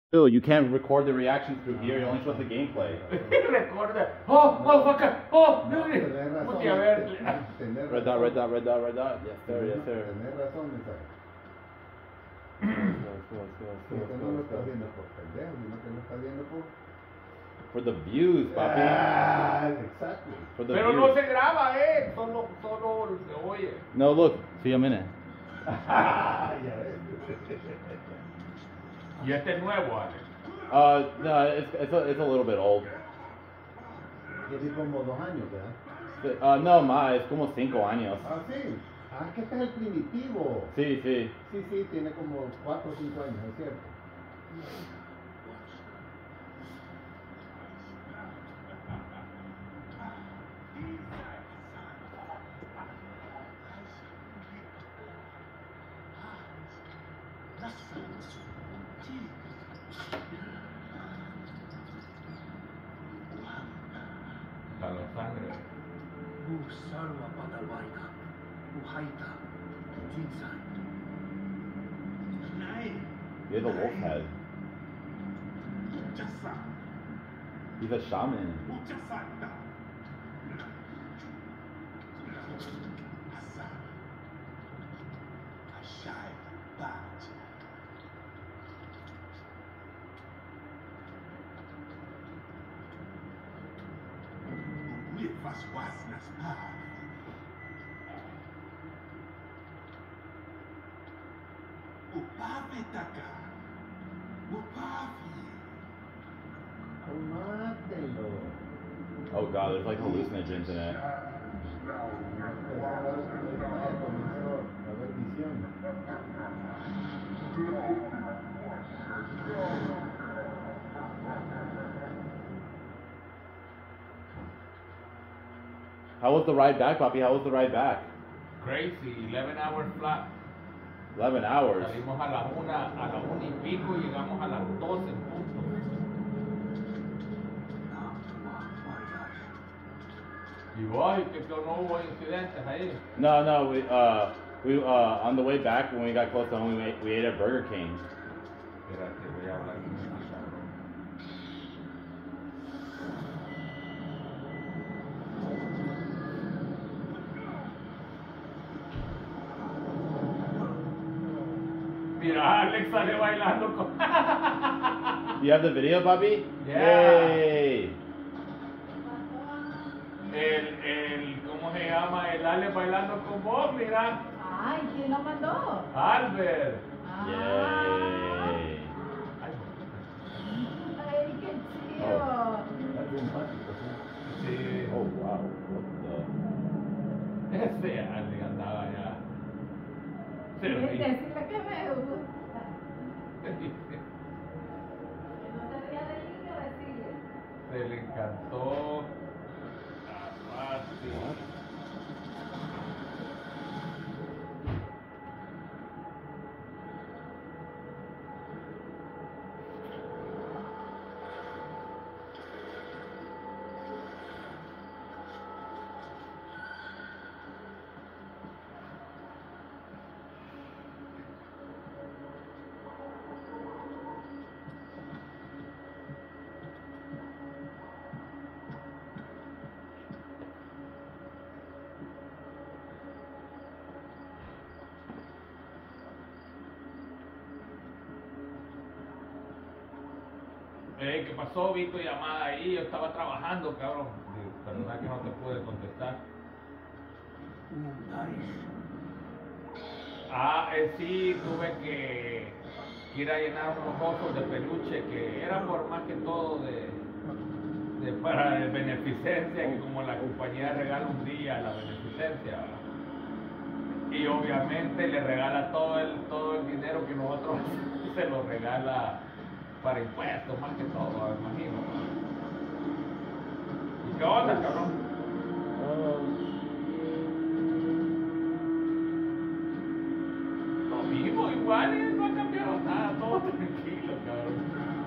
Dude, you can't record the reactions through here. You're only supposed to gameplay. Recuerda. ¡Oh, motherfucker! ¡Oh! No, tenés razón. Puti, a ver. Tenés Red dot, red dot, red dot, red dot. Yes, sir, yes, sir. Tenés razón, esa. Si usted no lo está viendo por pendejo, sino que lo está viendo por... For the views, papi. Exactly. For the Pero views. no se graba, solo se oye. No, look. See, I'm in it. Ya ves. Y este es nuevo, Alex. No, it's a little bit old. Tiene como 2 años, ¿verdad? No, más, es como 5 años. Ah, sí. Ah, que este es el primitivo. Sí, sí. Sí, tiene como 4 o 5 años, es cierto. Para la sangre. He has a wolf head. He's a shaman. Mátelo. Oh god, there's like hallucinogens in it. Comenzó a ver visión. How was the ride back, papi? How was the ride back? Crazy, 11-hour flight. 11 hours. Salimos a la 1 y pico y llegamos a las 12 en punto. Y ay, que no hubo incidentes ahí. No, we on the way back when we got close to home, we ate at Burger King. Espérate, voy a hablar con mi cabrón. Mira, Alex sale bailando con... You have the video, papi? Yeah. Yay! ¿Cómo se llama? El Alex bailando con vos, mira. Ay, ¿quién lo mandó? Albert. Yay! Ay, qué chido. Es simpático, sí. Sí. Oh wow! What the? Ese Alex andaba ya. Se ríe. Decirle que me gusta. Que no se ría del niño, decirle. Se le encantó. Fácil. ¿Qué pasó? Vi tu llamada ahí, yo estaba trabajando, cabrón. Digo, perdona que no te pude contestar. Sí, tuve que ir a llenar unos osos de peluche que eran por más que todo para beneficencia, que como la compañía regala un día a la beneficencia, ¿verdad? Y obviamente le regala todo el dinero que nosotros se lo regala para impuestos, más que todo, me imagino. ¿Y qué onda, cabrón? Lo mismo, igual, no ha cambiado nada, todo tranquilo, cabrón.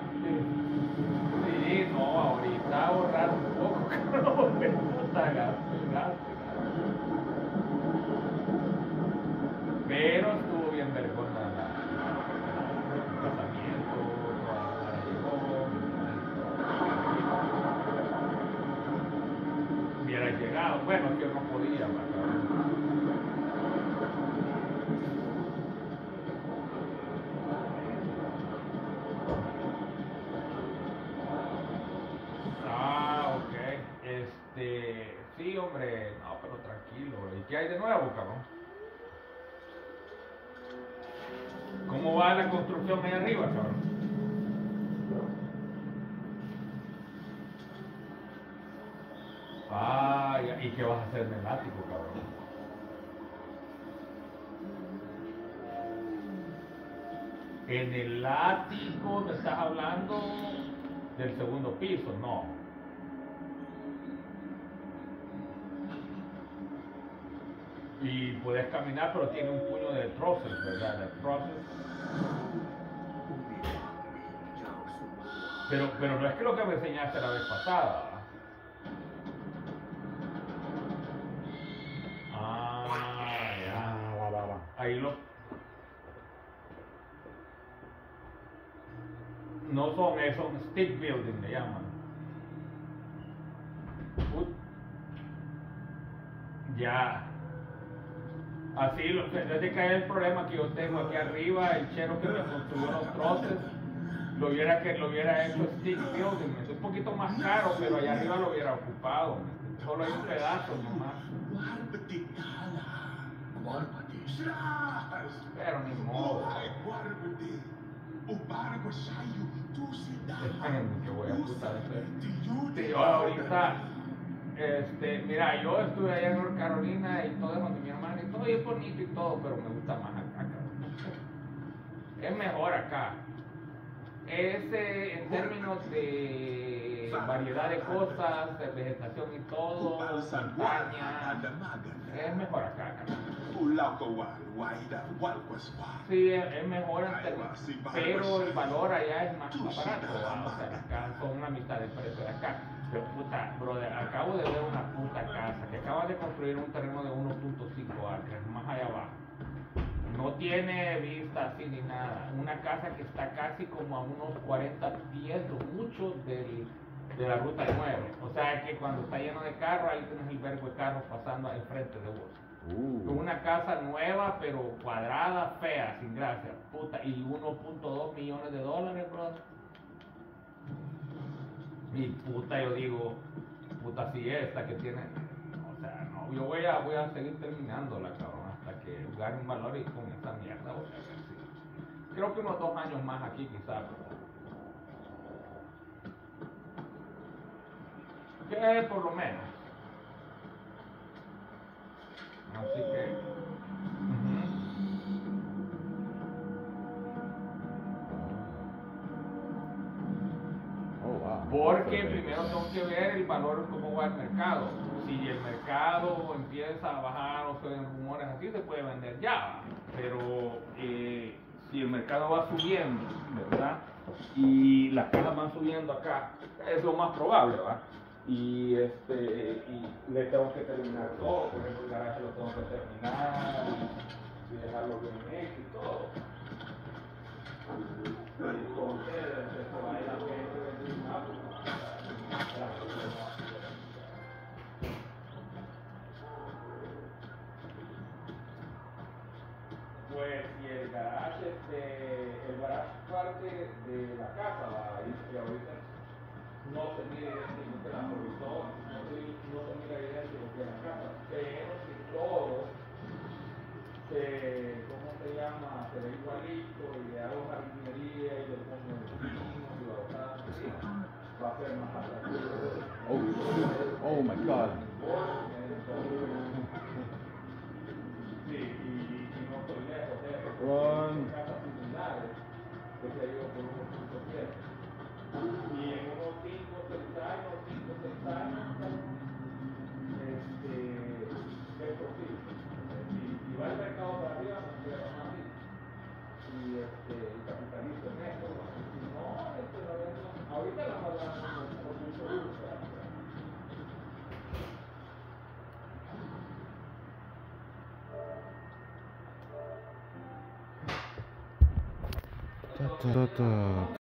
Sí, no, ahorita ahorrar un poco, cabrón, porque puta gasto. Pero estuvo bien vergüenza el casamiento, toda la bueno, es que yo no podía, va, cabrón. Ah, ok. Sí, hombre, no, pero tranquilo. ¿Y qué hay de nuevo, cabrón? ¿Cómo va la construcción ahí arriba, cabrón? Ah, ¿y qué vas a hacer en el ático, cabrón? En el ático me estás hablando del segundo piso, no. Y puedes caminar, pero tiene un puño de troces, ¿verdad? De troces. Pero no es que lo que me enseñaste la vez pasada. Ah, ya. Va. Ahí lo... No son esos, stick building le llaman. Ya. Así, desde que hay el problema que yo tengo aquí arriba, el chero que me construyó los troces, lo hubiera hecho stick building, es un poquito más caro, pero allá arriba lo hubiera ocupado, solo hay un pedazo nomás. Pero ni modo. Espérenme que voy a putar este. Yo ahorita, mira, yo estuve allá en North Carolina y todo eso con mi hermana y todo, y es bonito y todo, pero me gusta más acá. Es mejor acá. En términos de variedad de cosas, de vegetación y todo, montaña, es mejor acá, Sí, es mejor en términos, pero el valor allá es más barato, ¿va? O sea, acá son una mitad del precio de acá. Pero puta, brother, acabo de ver una puta casa que acaba de construir un terreno de 1.5 acres, más allá abajo. No tiene vista así ni nada. Una casa que está casi como a unos 40 pies, lo mucho de la ruta 9. O sea que cuando está lleno de carros, ahí tienes el vergo de carros pasando al frente de vos. Una casa nueva, pero cuadrada, fea, sin gracia. Puta, y 1.2 millones de dólares, bro. Y puta, yo digo, puta, si esta que tiene. O sea, no, yo voy a seguir terminándola, cabrón, hasta que gane un valor y con esta mierda, o sea, sí. Creo que unos 2 años más aquí, quizás, que por lo menos. Así que. Oh, wow. Porque primero tengo que ver el valor, cómo va el mercado. Si el mercado empieza a bajar o se ven rumores así, se puede vender ya. Pero si el mercado va subiendo, ¿verdad? Y las casas van subiendo acá, es lo más probable, ¿va? Y le tengo que terminar todo, por ejemplo, el garaje lo tengo que terminar y dejarlo bien hecho y todo. Entonces, eso vale la pena vender un auto. Pues si el garage es parte de la casa, y ahorita no se mira idéntico que la revisó, no se mira idéntico que la casa, pero si todo ¿cómo se llama? Se ve igualito y le hago jardinería y le pongo pinos y babosadas así, va a ser más atractivo. Oh my God. Sí, y no estoy lejos de eso. Run. Casas similares que se dio por unos 5 y en unos 5 o 6 años, es posible. Si va el mercado para arriba, no se va más arriba. Y capitalizo en esto. Si no, ahorita la hablamos por mucho gusto. Ta, ta, ta, ta.